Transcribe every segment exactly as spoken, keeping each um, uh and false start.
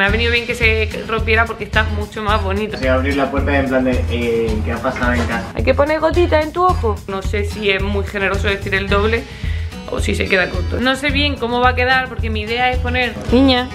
me ha venido bien que se rompiera porque está mucho más bonito. Sí, abrir la puerta en plan de eh, ¿qué ha pasado en casa? ¿Hay que poner gotitas en tu ojo? No sé si es muy generoso decir el doble o si se queda corto. No sé bien cómo va a quedar porque mi idea es poner... Niña,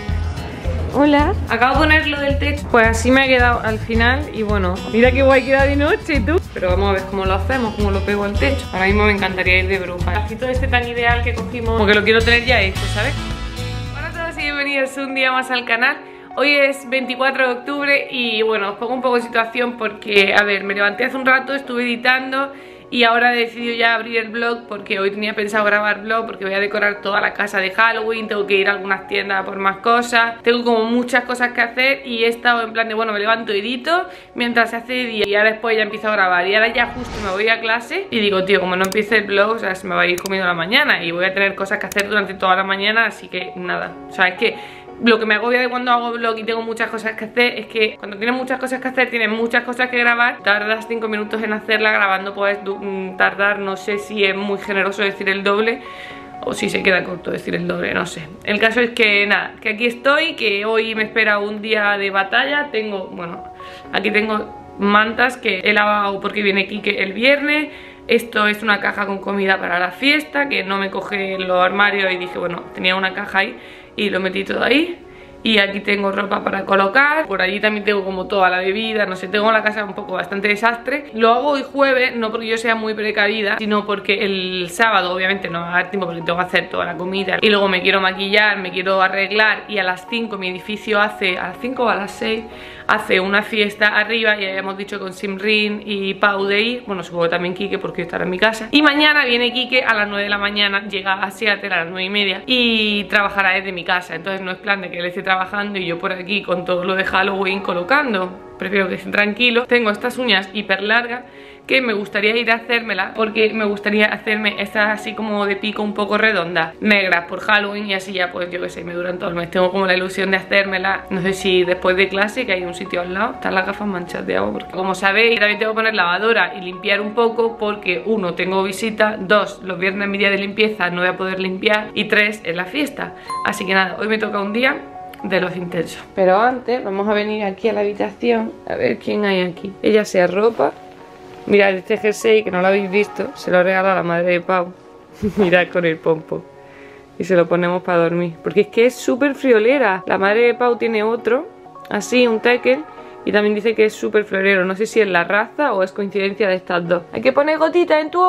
hola. Acabo de poner lo del techo. Pues así me ha quedado al final y bueno, mira qué guay queda de noche, tú. Pero vamos a ver cómo lo hacemos, cómo lo pego al techo. Ahora mismo me encantaría ir de bruja. El lacito este tan ideal que cogimos, como que lo quiero tener ya hecho, ¿sabes? Hola a todos y bienvenidos un día más al canal. Hoy es veinticuatro de octubre y bueno, os pongo un poco en situación porque, a ver, me levanté hace un rato, estuve editando y ahora he decidido ya abrir el vlog porque hoy tenía pensado grabar vlog porque voy a decorar toda la casa de Halloween, tengo que ir a algunas tiendas por más cosas, tengo como muchas cosas que hacer y he estado en plan de, bueno, me levanto, edito mientras se hace de día y ahora después ya empiezo a grabar y ahora ya justo me voy a clase y digo, tío, como no empiece el vlog, o sea, se me va a ir comiendo la mañana y voy a tener cosas que hacer durante toda la mañana, así que nada, o sea, es que... Lo que me agobia de cuando hago vlog y tengo muchas cosas que hacer es que cuando tienes muchas cosas que hacer, tienes muchas cosas que grabar, tardas cinco minutos en hacerla, grabando puedes tardar, no sé si es muy generoso decir el doble o si se queda corto decir el doble, no sé. El caso es que nada, que aquí estoy, que hoy me espera un día de batalla. Tengo, bueno, aquí tengo mantas que he lavado porque viene Kike el viernes. Esto es una caja con comida para la fiesta que no me coge en los armarios y dije, bueno, tenía una caja ahí y lo metí todo ahí. Y aquí tengo ropa para colocar. Por allí también tengo como toda la bebida. No sé, tengo la casa un poco bastante desastre. Lo hago hoy jueves, no porque yo sea muy precavida, sino porque el sábado obviamente no me va a dar tiempo porque tengo que hacer toda la comida. Y luego me quiero maquillar, me quiero arreglar. Y a las cinco mi edificio hace, a las cinco o a las seis hace una fiesta arriba. Y habíamos dicho con Simrin y Pau de ir. Bueno, supongo que también Kike porque estará en mi casa. Y mañana viene Kike a las nueve de la mañana. Llega a Seattle a las nueve y media y trabajará desde mi casa. Entonces no es plan de que él esté trabajando y yo por aquí con todo lo de Halloween colocando. Prefiero que esté tranquilo. Tengo estas uñas hiper largas que me gustaría ir a hacérmelas porque me gustaría hacerme estas así como de pico un poco redondas, negras por Halloween y así ya pues yo que sé, me duran todo el mes. Tengo como la ilusión de hacérmelas. No sé si después de clase, que hay un sitio al lado, están las gafas manchadas de agua porque como sabéis también tengo que poner lavadora y limpiar un poco porque uno, tengo visita, dos, los viernes es mi día de limpieza, no voy a poder limpiar y tres, es la fiesta. Así que nada, hoy me toca un día de los intensos. Pero antes vamos a venir aquí a la habitación a ver quién hay aquí. Ella se arropa. Mirad este jersey que no lo habéis visto, se lo regala a la madre de Pau. Mirad con el pompo. Y se lo ponemos para dormir porque es que es súper friolera. La madre de Pau tiene otro, así, un tekel, y también dice que es súper friolero. No sé si es la raza o es coincidencia de estas dos. ¿Hay que poner gotitas en tu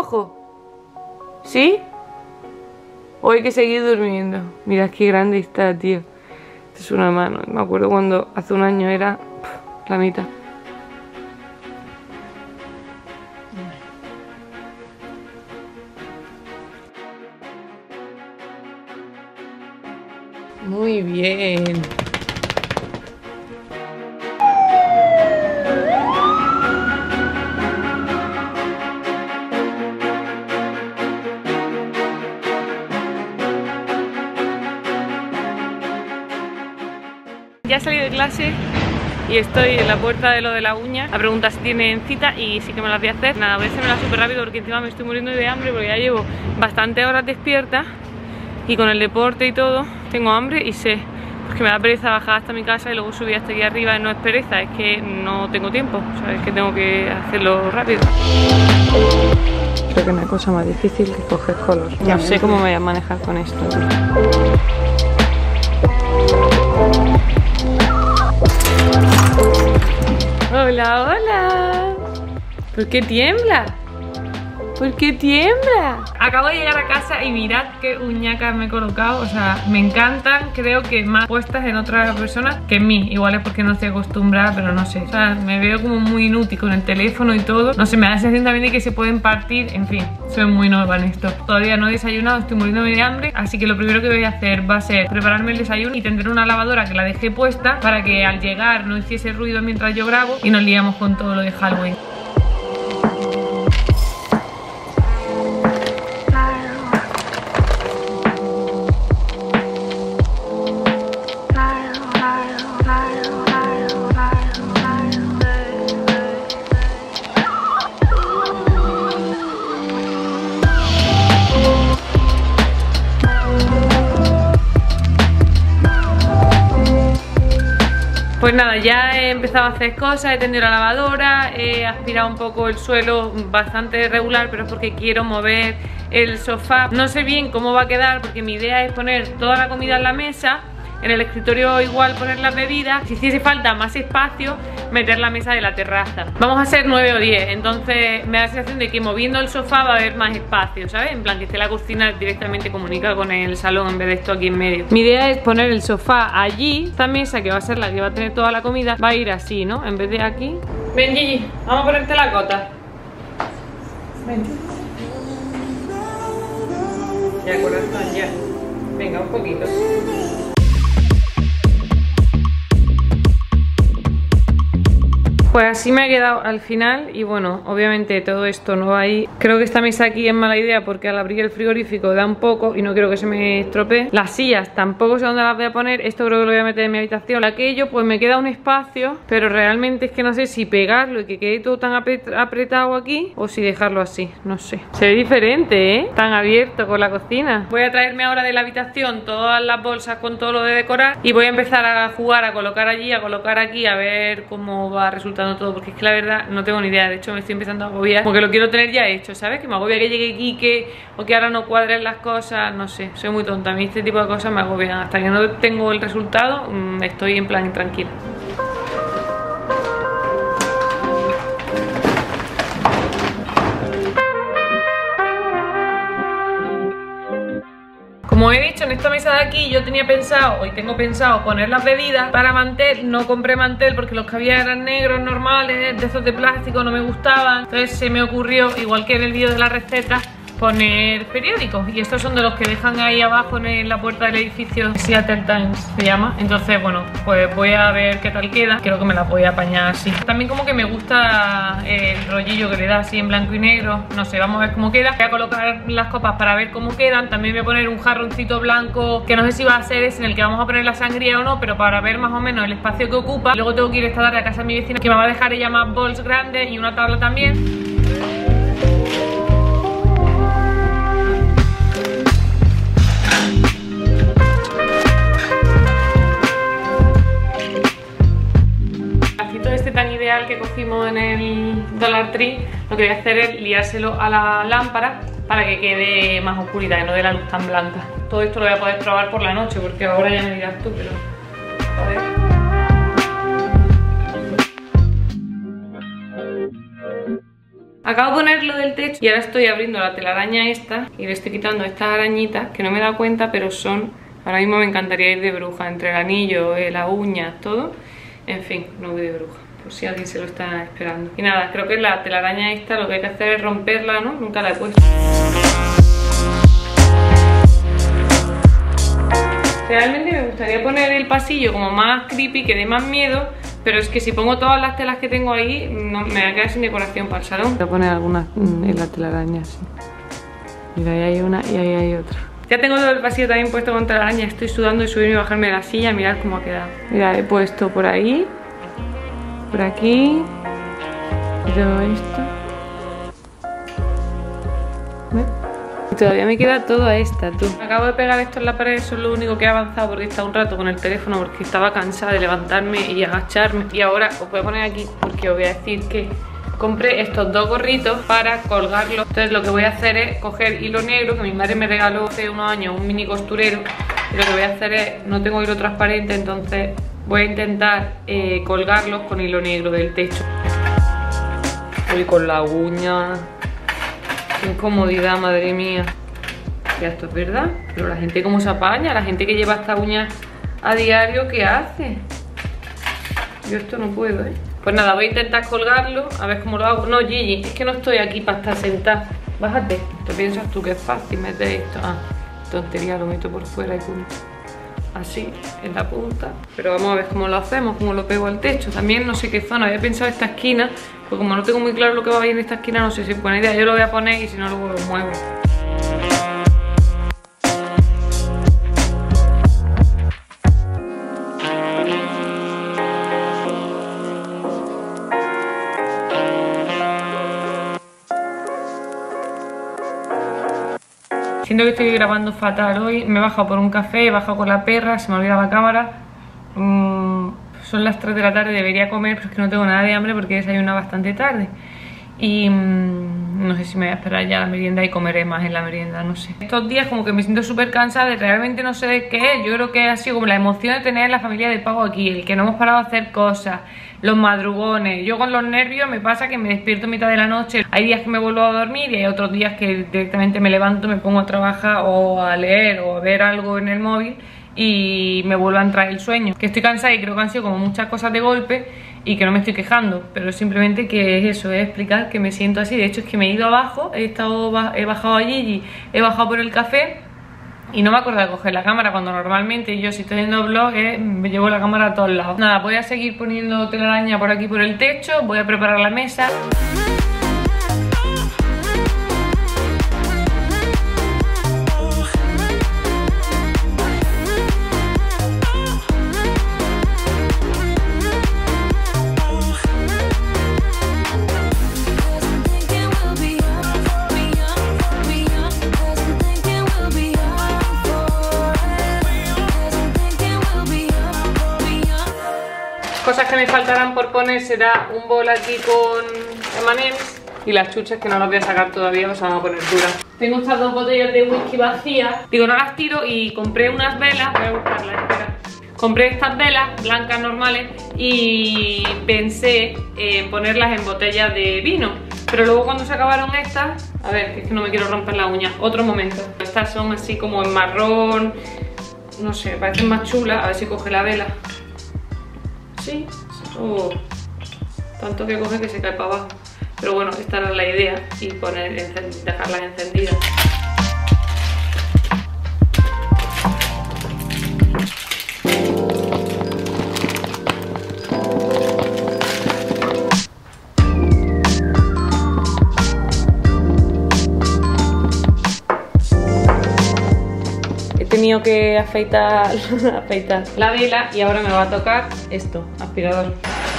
ojo? ¿Sí? ¿O hay que seguir durmiendo? Mirad qué grande está, tío. Es una mano, me acuerdo cuando hace un año era pff, la mitad. Muy bien. Ya he salido de clase y estoy en la puerta de lo de la uña. La pregunta si tienen cita y sí que me las voy a hacer. Nada, voy a hacérmela súper rápido porque encima me estoy muriendo de hambre porque ya llevo bastantes horas despierta y con el deporte y todo tengo hambre y sé pues que me da pereza bajar hasta mi casa y luego subir hasta aquí arriba. Y no es pereza, es que no tengo tiempo, o sea, es que tengo que hacerlo rápido. Creo que no hay cosa más difícil que coger color. No sé cómo me voy a manejar con esto. Hola, hola. ¿Por qué tiembla? ¿Por qué tiembla? Acabo de llegar a casa y mirad qué uñacas me he colocado. O sea, me encantan. Creo que más puestas en otras personas que en mí. Igual es porque no estoy acostumbrada, pero no sé. O sea, me veo como muy inútil con el teléfono y todo. No sé, me da la sensación también de que se pueden partir. En fin, soy muy nueva en esto. Todavía no he desayunado, estoy muriéndome de hambre. Así que lo primero que voy a hacer va a ser prepararme el desayuno y tendré una lavadora que la dejé puesta para que al llegar no hiciese ruido mientras yo grabo y nos liamos con todo lo de Halloween. Pues nada, ya he empezado a hacer cosas, he tendido la lavadora, he aspirado un poco el suelo bastante regular, pero es porque quiero mover el sofá. No sé bien cómo va a quedar porque mi idea es poner toda la comida en la mesa, en el escritorio igual poner las bebidas, si hiciese falta más espacio, meter la mesa de la terraza. Vamos a ser nueve o diez, entonces me da la sensación de que moviendo el sofá va a haber más espacio, ¿sabes? En plan que esté la cocina directamente comunica con el salón en vez de esto aquí en medio. Mi idea es poner el sofá allí, esta mesa que va a ser la que va a tener toda la comida, va a ir así, ¿no? En vez de aquí. Ven, Gigi, vamos a ponerte la cota. Ven. Ya, corazón, ya. Venga, un poquito. Pues así me ha quedado al final y bueno, obviamente todo esto no va ahí. Creo que esta mesa aquí es mala idea porque al abrir el frigorífico da un poco y no quiero que se me estropee. Las sillas tampoco sé dónde las voy a poner, esto creo que lo voy a meter en mi habitación. Aquello pues me queda un espacio, pero realmente es que no sé si pegarlo y que quede todo tan apretado aquí o si dejarlo así, no sé. Se ve diferente, ¿eh? Tan abierto con la cocina. Voy a traerme ahora de la habitación todas las bolsas con todo lo de decorar y voy a empezar a jugar, a colocar allí, a colocar aquí, a ver cómo va a resultar todo, porque es que la verdad no tengo ni idea. De hecho me estoy empezando a agobiar porque lo quiero tener ya hecho, ¿sabes? Que me agobia que llegue Quique o que ahora no cuadren las cosas, no sé, soy muy tonta. A mí este tipo de cosas me agobian. Hasta que no tengo el resultado estoy en plan tranquila. Como he dicho, en esta mesa de aquí yo tenía pensado, hoy tengo pensado poner las bebidas para mantel. No compré mantel porque los que había eran negros normales, de esos de plástico, no me gustaban. Entonces se me ocurrió, igual que en el vídeo de la receta, poner periódicos. Y estos son de los que dejan ahí abajo en la puerta del edificio, Seattle Times se llama. Entonces bueno, pues voy a ver qué tal queda. Creo que me la voy a apañar así. También como que me gusta el rollillo que le da así en blanco y negro. No sé, vamos a ver cómo queda. Voy a colocar las copas para ver cómo quedan. También voy a poner un jarroncito blanco, que no sé si va a ser ese en el que vamos a poner la sangría o no, pero para ver más o menos el espacio que ocupa. Luego tengo que ir esta tarde a casa de mi vecina, que me va a dejar ella más bols grandes y una tabla también. Tan ideal que cogimos en el Dollar Tree, lo que voy a hacer es liárselo a la lámpara para que quede más oscuridad y no de la luz tan blanca. Todo esto lo voy a poder probar por la noche porque ahora ya me dirás tú, pero a ver. Acabo de ponerlo del techo y ahora estoy abriendo la telaraña esta y le estoy quitando estas arañitas que no me he dado cuenta, pero son, ahora mismo me encantaría ir de bruja, entre el anillo, la uña, todo. En fin, no voy de bruja, por si alguien se lo está esperando. Y nada, creo que la telaraña esta lo que hay que hacer es romperla, ¿no? Nunca la he puesto. Realmente me gustaría poner el pasillo como más creepy, que dé más miedo, pero es que si pongo todas las telas que tengo ahí, no, me va a quedar sin decoración para el salón. Voy a poner algunas en la telaraña, sí. Mira, ahí hay una y ahí hay otra. Ya tengo todo el pasillo también puesto con telaraña. Estoy sudando y subirme y bajarme de la silla. Mirad cómo ha quedado. Mirad, he puesto por ahí, por aquí, y todo esto. ¿Ves? Y todavía me queda toda esta, tú. Acabo de pegar esto en la pared, eso es lo único que he avanzado porque he estado un rato con el teléfono porque estaba cansada de levantarme y agacharme. Y ahora os voy a poner aquí porque os voy a decir que compré estos dos gorritos para colgarlos. Entonces lo que voy a hacer es coger hilo negro, que mi madre me regaló hace unos años, un mini costurero. Y lo que voy a hacer es, no tengo hilo transparente, entonces voy a intentar eh, colgarlos con hilo negro del techo. Uy, con la uña. Qué incomodidad, madre mía. Ya, esto es verdad. Pero la gente cómo se apaña, la gente que lleva esta uña a diario, ¿qué hace? Yo esto no puedo, ¿eh? Pues nada, voy a intentar colgarlo, a ver cómo lo hago. No, Gigi, es que no estoy aquí para estar sentada. Bájate. ¿Te piensas tú que es fácil meter esto? Ah, tontería, lo meto por fuera y punto. Así, en la punta. Pero vamos a ver cómo lo hacemos, cómo lo pego al techo. También no sé qué zona, había pensado esta esquina, pues como no tengo muy claro lo que va a ir en esta esquina, no sé si es buena idea. Yo lo voy a poner y si no luego lo muevo. Siento que estoy grabando fatal hoy. Me he bajado por un café, he bajado con la perra, se me olvida la cámara. Mm, son las tres de la tarde, debería comer, pero es que no tengo nada de hambre porque desayuno bastante tarde. Y mmm, no sé si me voy a esperar ya a la merienda y comeré más en la merienda, no sé. Estos días como que me siento súper cansada y realmente no sé de qué es. Yo creo que ha sido como la emoción de tener la familia de Pau aquí, el que no hemos parado a hacer cosas, los madrugones. Yo con los nervios me pasa que me despierto en mitad de la noche. Hay días que me vuelvo a dormir y hay otros días que directamente me levanto, me pongo a trabajar o a leer o a ver algo en el móvil y me vuelve a entrar el sueño. Que estoy cansada y creo que han sido como muchas cosas de golpe y que no me estoy quejando, pero simplemente que es eso, es explicar que me siento así. De hecho es que me he ido abajo, he, estado, he bajado allí y he bajado por el café y no me acuerdo de coger la cámara, cuando normalmente yo si estoy haciendo vlog eh, me llevo la cámara a todos lados. Nada, voy a seguir poniendo telaraña por aquí por el techo, voy a preparar la mesa. Cosas que me faltarán por poner será un bol aquí con eme and eme's y las chuches que no las voy a sacar todavía, pues se van a poner duras. Tengo estas dos botellas de whisky vacías, digo no las tiro y compré unas velas, voy a buscarlas, espera. Compré estas velas blancas normales y pensé en ponerlas en botellas de vino, pero luego cuando se acabaron estas, a ver, que es que no me quiero romper la uña, otro momento. Estas son así como en marrón, no sé, parecen más chulas, a ver si coge la vela. Sí, oh, tanto que coge que se cae para abajo. Pero bueno, esta era la idea y poner, dejarlas encendidas. He tenido que afeitar, afeitar la vela y ahora me va a tocar esto, aspirador.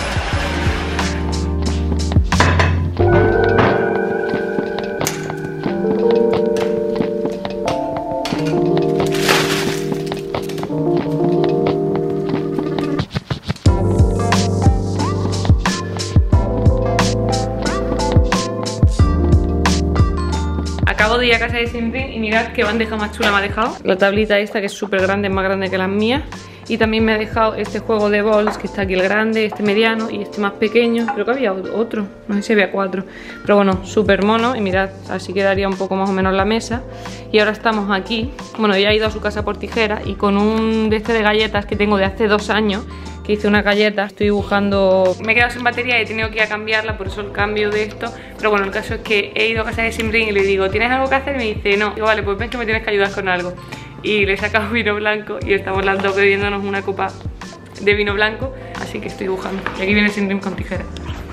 Acabo de ir a casa de Simrin y mirad qué bandeja más chula me ha dejado. La tablita esta que es súper grande, es más grande que las mías. Y también me ha dejado este juego de bols, que está aquí el grande, este mediano y este más pequeño. Creo que había otro, no sé si había cuatro. Pero bueno, súper mono y mirad, así quedaría un poco más o menos la mesa. Y ahora estamos aquí. Bueno, ya he ido a su casa por tijera y con un de este de galletas que tengo de hace dos años, que hice una galleta, estoy dibujando. Me he quedado sin batería y he tenido que ir a cambiarla, por eso el cambio de esto. Pero bueno, el caso es que he ido a casa de Simrin y le digo, ¿tienes algo que hacer? Y me dice, no. Digo, vale, pues ven que me tienes que ayudar con algo. Y le he sacado vino blanco y estamos las dos bebiéndonos una copa de vino blanco, así que estoy dibujando. Y aquí viene Simrin con tijera.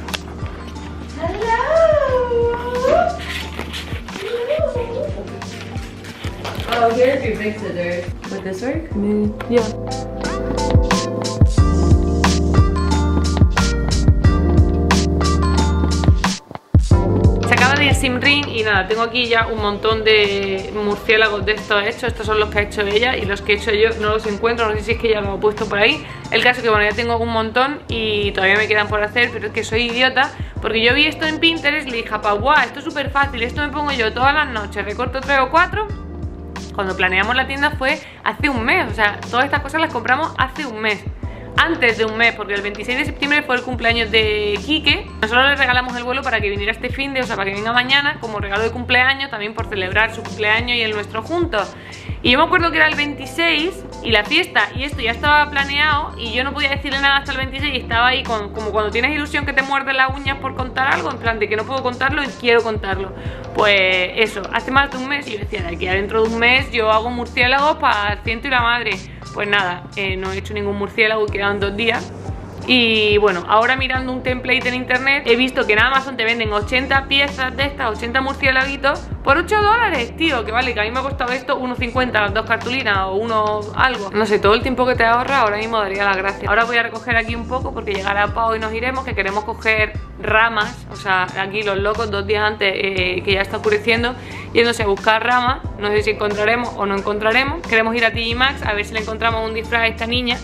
Oh, here's your big scissors. Would this work? Mm, yeah. De Simrin y nada, tengo aquí ya un montón de murciélagos de estos hechos. Estos son los que ha hecho ella y los que he hecho yo no los encuentro, no sé si es que ya los he puesto por ahí. El caso es que bueno, ya tengo un montón y todavía me quedan por hacer, pero es que soy idiota porque yo vi esto en Pinterest y le dije a Pau, guau, esto es súper fácil, esto me pongo yo todas las noches, recorto tres o cuatro. Cuando planeamos la tienda fue hace un mes, o sea, todas estas cosas las compramos hace un mes. Antes de un mes, porque el veintiséis de septiembre fue el cumpleaños de Quique. Nosotros le regalamos el vuelo para que viniera este fin de, o sea, para que venga mañana como regalo de cumpleaños, también por celebrar su cumpleaños y el nuestro juntos. Y yo me acuerdo que era el veintiséis y la fiesta, y esto ya estaba planeado y yo no podía decirle nada hasta el veintiséis y estaba ahí con, como cuando tienes ilusión que te muerden las uñas por contar algo, en plan de que no puedo contarlo y quiero contarlo. Pues eso, hace más de un mes y yo decía, de aquí a dentro de un mes yo hago murciélagos para el ciento y la madre. Pues nada, eh, no he hecho ningún murciélago y quedan dos días. Y bueno, ahora mirando un template en internet he visto que en Amazon te venden ochenta piezas de estas, ochenta murciélaguitos por ocho dólares, tío. Que vale, que a mí me ha costado esto uno cincuenta las dos cartulinas o uno algo. No sé, todo el tiempo que te ahorra ahora mismo daría las gracias. Ahora voy a recoger aquí un poco porque llegará Pau y nos iremos, que queremos coger ramas. O sea, aquí los locos dos días antes eh, que ya está oscureciendo, yéndose a buscar ramas. No sé si encontraremos o no encontraremos. Queremos ir a T J Maxx a ver si le encontramos un disfraz a esta niña,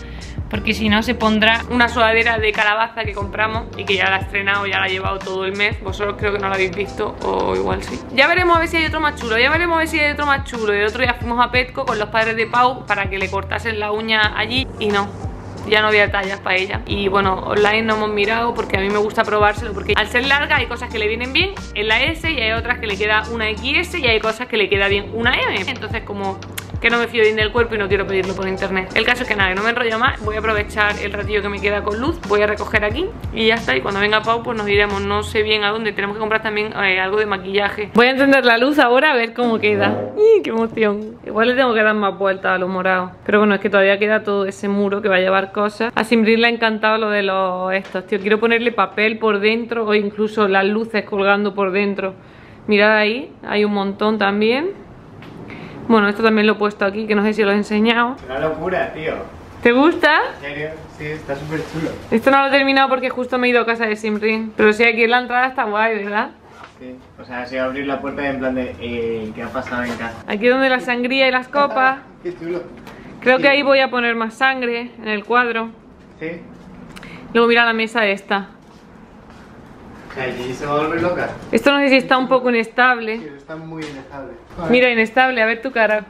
porque si no se pondrá una sudadera de calabaza que compramos y que ya la he estrenado, ya la he llevado todo el mes. Vosotros creo que no la habéis visto, o igual sí. Ya veremos a ver si hay otro más chulo, ya veremos a ver si hay otro más chulo. Y el otro día fuimos a Petco con los padres de Pau para que le cortasen la uña allí y no, ya no había tallas para ella. Y bueno, online no hemos mirado porque a mí me gusta probárselo, porque al ser larga hay cosas que le vienen bien en la S y hay otras que le queda una equis ese y hay cosas que le queda bien una eme. Entonces como que no me fío bien del cuerpo y no quiero pedirlo por internet. El caso es que nada, que no me enrollo más. Voy a aprovechar el ratillo que me queda con luz. Voy a recoger aquí y ya está. Y cuando venga Pau pues nos iremos, no sé bien a dónde. Tenemos que comprar también eh, algo de maquillaje. Voy a encender la luz ahora a ver cómo queda. ¡Ay, qué emoción! Igual le tengo que dar más vueltas a los morados. Pero bueno, es que todavía queda todo ese muro que va a llevar cosas. A Simbril le ha encantado lo de los estos, tío. Quiero ponerle papel por dentro o incluso las luces colgando por dentro. Mirad ahí, hay un montón también. Bueno, esto también lo he puesto aquí, que no sé si lo he enseñado. Una locura, tío. ¿Te gusta? ¿En serio? Sí, está súper chulo. Esto no lo he terminado porque justo me he ido a casa de Simrin. Pero sí, aquí en la entrada está guay, ¿verdad? Sí, o sea, si abrir la puerta en plan de eh, ¿qué ha pasado en casa? Aquí donde la sangría y las copas. Qué chulo. Creo Sí. que ahí voy a poner más sangre en el cuadro. Sí. Luego mira la mesa esta. O sea, ¿y se va a volver loca? Esto no sé si está un poco inestable. Sí, está muy inestable. Mira, inestable, a ver tu cara.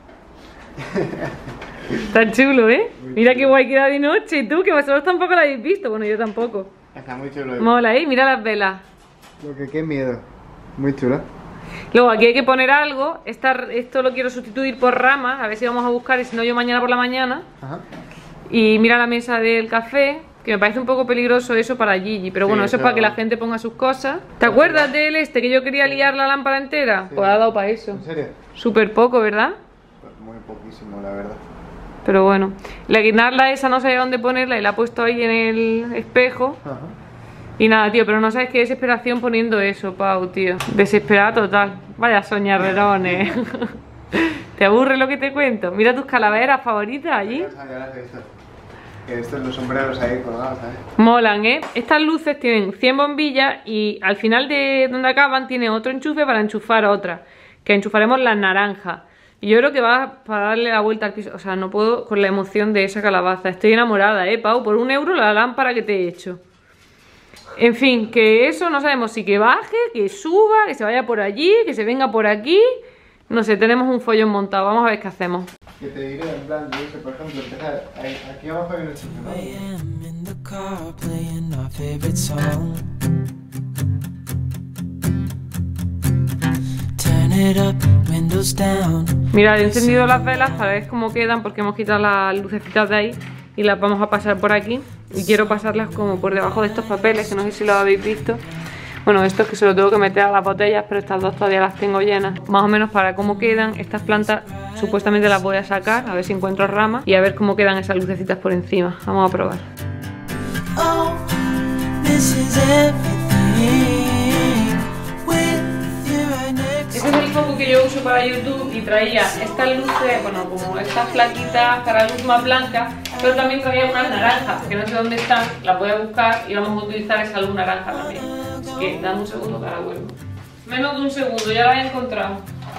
Está chulo, ¿eh? Mira qué guay queda de noche. ¿Y tú? Que vosotros tampoco la habéis visto. Bueno, yo tampoco. Está muy chulo. Mola, ¿eh? Mira las velas. Lo que qué miedo. Muy chulo. Luego aquí hay que poner algo. Esta, esto lo quiero sustituir por ramas. A ver si vamos a buscar, y si no yo mañana por la mañana. Ajá. Y mira la mesa del café, que me parece un poco peligroso eso para Gigi. Pero bueno, Sí, eso es pero- para que la gente ponga sus cosas. ¿Te acuerdas del este que yo quería liar la lámpara entera? Sí. Pues ha dado para eso. ¿En serio? Súper poco, ¿verdad? Pues muy poquísimo, la verdad. Pero bueno, la guirnalda esa no sabía dónde ponerla y la ha puesto ahí en el espejo. Ajá. Y nada, tío, pero no sabes qué desesperación poniendo eso, Pau, tío. Desesperada total. Vaya soñarrerones. ¿Te aburre lo que te cuento? Mira tus calaveras favoritas allí. Ya las he visto. Que estos los sombreros ahí colgados, ¿sabes? Molan, ¿eh? Estas luces tienen cien bombillas y al final de donde acaban tiene otro enchufe para enchufar otra. Que enchufaremos las naranjas. Y yo creo que va para darle la vuelta al piso. O sea, no puedo con la emoción de esa calabaza. Estoy enamorada, ¿eh, Pau? Por un euro la lámpara que te he hecho. En fin, que eso no sabemos si que baje, que suba, que se vaya por allí, que se venga por aquí. No sé, tenemos un follón montado. Vamos a ver qué hacemos. Que te diré, en plan, yo sé, por ejemplo, empezar ahí, aquí abajo hay un enchufe, ¿no? I am in the car playing our favorite song. Turn it up, windows down. Mirad, he encendido las velas para ver cómo quedan porque hemos quitado las lucecitas de ahí y las vamos a pasar por aquí. Y quiero pasarlas como por debajo de estos papeles, que no sé si los habéis visto. Bueno, esto es que se lo tengo que meter a las botellas, pero estas dos todavía las tengo llenas. Más o menos para cómo quedan estas plantas, supuestamente las voy a sacar, a ver si encuentro ramas y a ver cómo quedan esas lucecitas por encima. Vamos a probar. Oh, this is everything. With you right next Este es el foco que yo uso para YouTube y traía estas luces, bueno, como estas plaquitas para luz más blanca, pero también traía unas naranjas, que no sé dónde están, las voy a buscar y vamos a utilizar esa luz naranja también. Así que dame un segundo para vuelvo. Menos de un segundo, ya la he encontrado.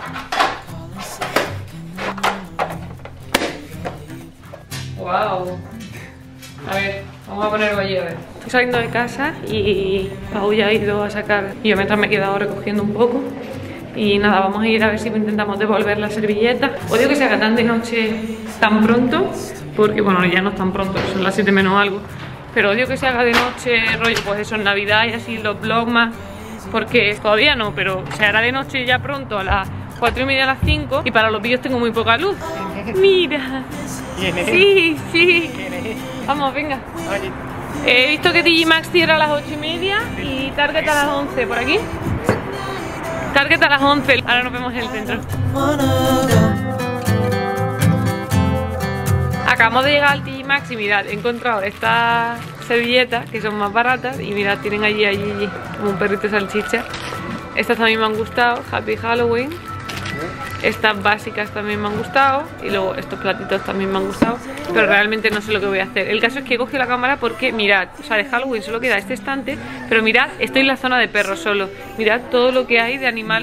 Wow. A ver, vamos a ponerlo allí a ver. Estoy saliendo de casa y Pau ya ha ido a sacar. Y yo mientras me he quedado recogiendo un poco. Y nada, vamos a ir a ver si intentamos devolver la servilleta. Odio que se haga tan de noche tan pronto, porque bueno, ya no es tan pronto, son las siete menos algo. Pero odio que se haga de noche, rollo, pues eso, en Navidad y así, los vlogmas. Porque todavía no, pero se hará de noche ya pronto, a las cuatro y media, a las cinco. Y para los vídeos tengo muy poca luz. Mira. ¿Quién es? Sí, sí. ¿Quién es? Vamos, venga. Oye, He visto que Digimax cierra a las ocho y media y Target a las once, ¿por aquí? Target a las once, ahora nos vemos en el centro. wanna go. Acabamos de llegar al Digimax y mirad, he encontrado estas servilletas que son más baratas y mirad, tienen allí, allí como un perrito salchicha. Estas también me han gustado, Happy Halloween. Estas básicas también me han gustado y luego estos platitos también me han gustado, pero realmente no sé lo que voy a hacer. El caso es que he cogido la cámara porque mirad, o sea, de Halloween solo queda este estante, pero mirad, estoy en la zona de perros solo. Mirad todo lo que hay de animales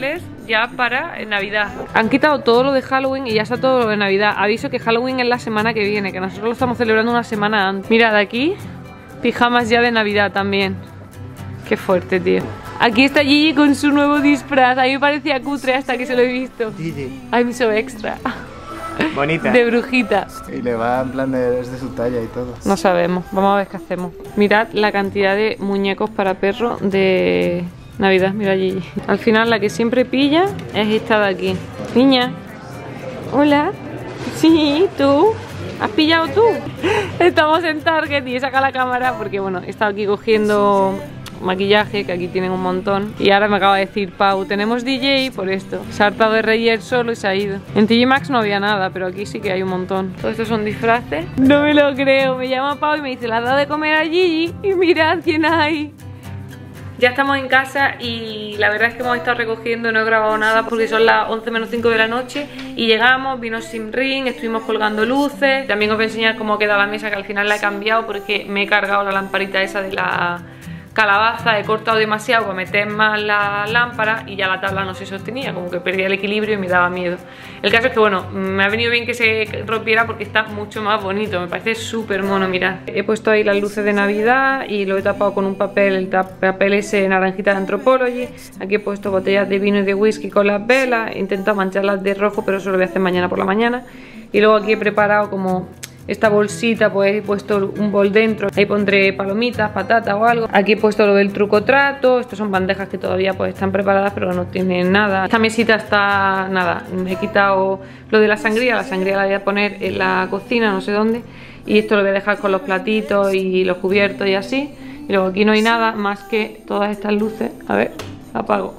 ya para Navidad. Han quitado todo lo de Halloween y ya está todo lo de Navidad. Aviso que Halloween es la semana que viene, que nosotros lo estamos celebrando una semana antes. Mirad aquí, pijamas ya de Navidad también. Qué fuerte, tío. Aquí está Gigi con su nuevo disfraz. A mí me parecía cutre hasta que se lo he visto. Gigi. I'm so extra. Bonita. De brujita. Y le va en plan de, es de su talla y todo. No sabemos, vamos a ver qué hacemos. Mirad la cantidad de muñecos para perro de Navidad, mira Gigi. Al final la que siempre pilla es esta de aquí. Niña. Hola. Sí, ¿tú? ¿Has pillado tú? Estamos en Target y saca la cámara porque bueno, he estado aquí cogiendo maquillaje, que aquí tienen un montón. Y ahora me acaba de decir Pau, tenemos D J por esto. Se ha hartado de reír solo y se ha ido. En T J Maxx no había nada, pero aquí sí que hay un montón. Todos estos son disfraces. No me lo creo, me llama Pau y me dice, ¿le has dado de comer a Gigi? Y mirad quién hay. Ya estamos en casa y la verdad es que hemos estado recogiendo, no he grabado nada porque son las once menos cinco de la noche y llegamos, vino Simring, estuvimos colgando luces. También os voy a enseñar cómo queda la mesa, que al final la he cambiado porque me he cargado la lamparita esa de la calabaza, he cortado demasiado para meter más la lámpara y ya la tabla no se sostenía, como que perdía el equilibrio y me daba miedo. El caso es que bueno, me ha venido bien que se rompiera porque está mucho más bonito, me parece súper mono, mirad. He puesto ahí las luces de Navidad y lo he tapado con un papel, el papel ese naranjita de Anthropology. Aquí he puesto botellas de vino y de whisky con las velas, he intentado mancharlas de rojo pero eso lo voy a hacer mañana por la mañana. Y luego aquí he preparado como esta bolsita, pues he puesto un bol dentro, ahí pondré palomitas, patatas o algo. Aquí he puesto lo del truco trato, estas son bandejas que todavía pues están preparadas pero no tienen nada. Esta mesita está, nada, he quitado lo de la sangría, la sangría la voy a poner en la cocina, no sé dónde. Y esto lo voy a dejar con los platitos y los cubiertos y así. Y luego aquí no hay nada más que todas estas luces, a ver, apago,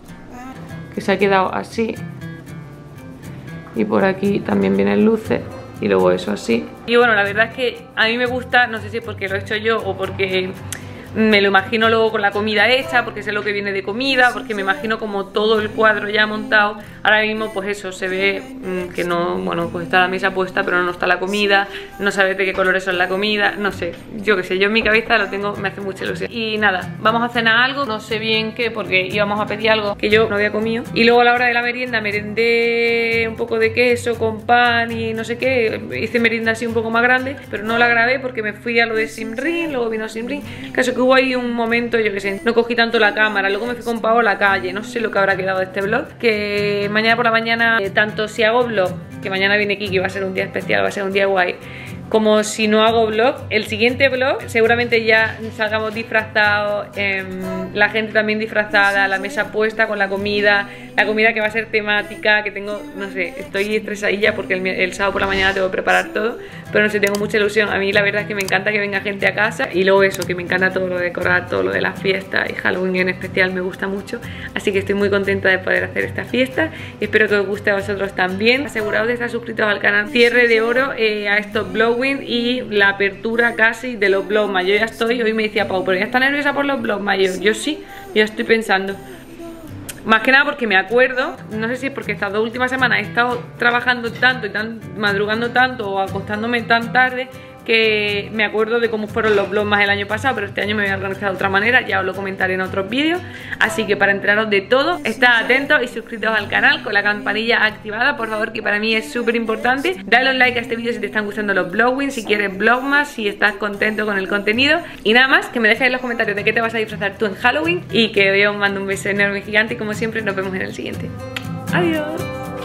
que se ha quedado así. Y por aquí también vienen luces. Y luego eso así. Y bueno, la verdad es que a mí me gusta, no sé si es porque lo he hecho yo o porque me lo imagino luego con la comida hecha, porque sé lo que viene de comida, porque me imagino como todo el cuadro ya montado. Ahora mismo pues eso, se ve mmm, que no, bueno, pues está la mesa puesta pero no está la comida, no sabes de qué colores son la comida, no sé, yo qué sé, yo en mi cabeza lo tengo, me hace mucha ilusión. Y nada, vamos a cenar algo, no sé bien qué, porque íbamos a pedir algo que yo no había comido. Y luego a la hora de la merienda merendé un poco de queso con pan y no sé qué, hice merienda así un poco más grande, pero no la grabé porque me fui a lo de Simring, luego vino Simring. El caso que hubo ahí un momento, yo que sé, no cogí tanto la cámara, luego me fui con Pau a la calle, no sé lo que habrá quedado de este vlog, que mañana por la mañana, eh, tanto si hago vlog, que mañana viene Kiki, va a ser un día especial, va a ser un día guay, como si no hago vlog, el siguiente vlog seguramente ya salgamos disfrazados, eh, la gente también disfrazada, la mesa puesta con la comida, la comida que va a ser temática, que tengo, no sé, estoy estresadilla porque el, el sábado por la mañana tengo que preparar todo, pero no sé, tengo mucha ilusión. A mí la verdad es que me encanta que venga gente a casa y luego eso, que me encanta todo lo de decorar, todo lo de las fiestas y Halloween en especial me gusta mucho, así que estoy muy contenta de poder hacer esta fiesta y espero que os guste a vosotros también. Aseguraos de estar suscritos al canal. Cierre de oro eh, a estos vlogs y la apertura casi de los vlogs más. Yo ya estoy, hoy me decía Pau, pero ya está nerviosa por los vlogs más. Yo, yo sí, yo estoy pensando. Más que nada porque me acuerdo, no sé si es porque estas dos últimas semanas he estado trabajando tanto y tan, madrugando tanto o acostándome tan tarde, que me acuerdo de cómo fueron los vlogs más el año pasado, pero este año me voy a organizar de otra manera, ya os lo comentaré en otros vídeos. Así que para enteraros de todo, estad atentos y suscritos al canal con la campanilla activada, por favor, que para mí es súper importante. Dale un like a este vídeo si te están gustando los vlogging, si quieres vlogmas, si estás contento con el contenido. Y nada más, que me dejes en los comentarios de qué te vas a disfrazar tú en Halloween. Y que yo os mando un beso enorme gigante y como siempre nos vemos en el siguiente. Adiós.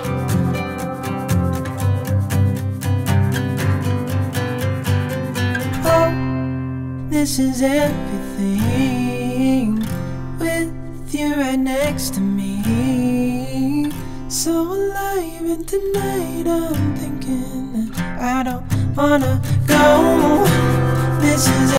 This is everything with you right next to me. So alive, and tonight I'm thinking that I don't wanna go. This is